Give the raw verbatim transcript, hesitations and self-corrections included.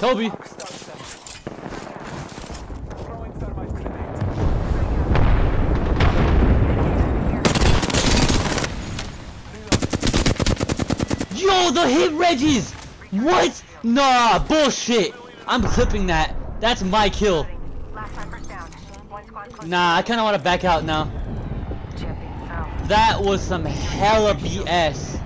Toby. Yo, the hit Reggies! What? Nah, bullshit! I'm clipping that. That's my kill. Nah, I kinda wanna back out now. That was some hella B S.